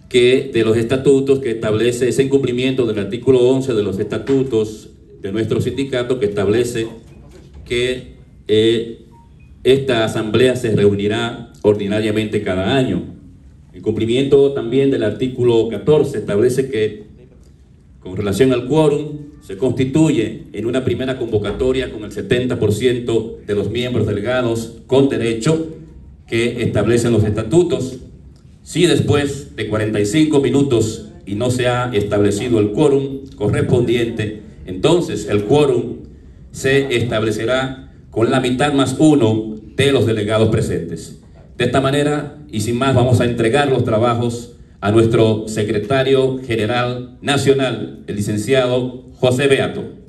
que de los estatutos que establece ese incumplimiento del artículo 11 de los estatutos de nuestro sindicato, que establece que esta asamblea se reunirá ordinariamente cada año. El cumplimiento también del artículo 14 establece que con relación al quórum se constituye en una primera convocatoria con el 70% de los miembros delegados con derecho que establecen los estatutos. Si después de 45 minutos y no se ha establecido el quórum correspondiente, entonces el quórum se establecerá con la mitad más uno de los delegados presentes. De esta manera, y sin más, vamos a entregar los trabajos a nuestro secretario general nacional, el licenciado José Beato.